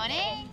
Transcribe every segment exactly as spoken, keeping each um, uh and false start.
morning.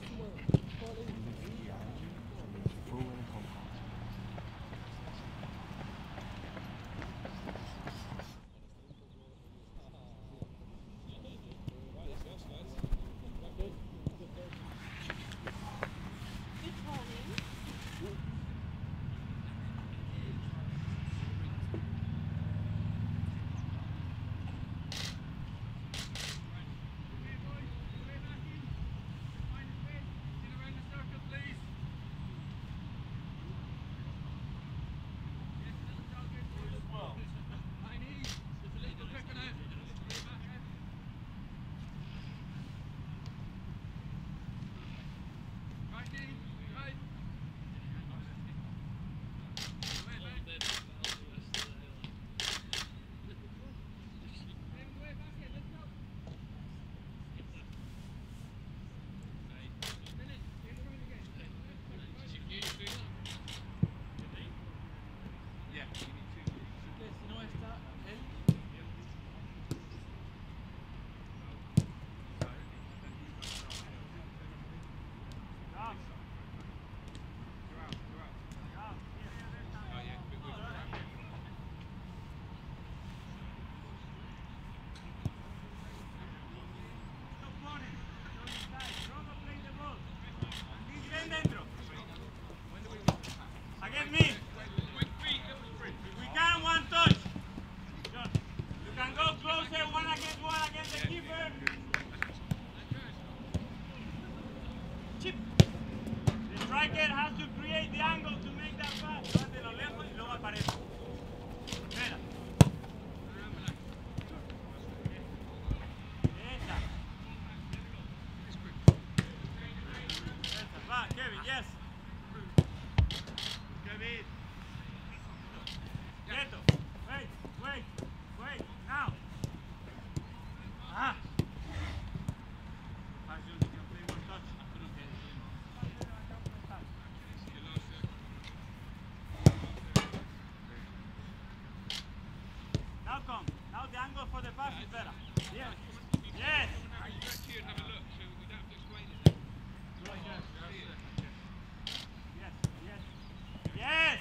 Against me. If we can, one touch. You can go closer, one against one against the keeper. Chip. The striker has to create the angle to make that pass. Llévatelo lejos y luego aparece. Espera. Esa. Esa. Va, Kevin, yes. Kevin. Quieto. Wait, wait, wait. Now. Ah. Actually, you can play one touch. Now come. Now the angle for the pass is better. Yes. Yes. Yes. Yes. Yes.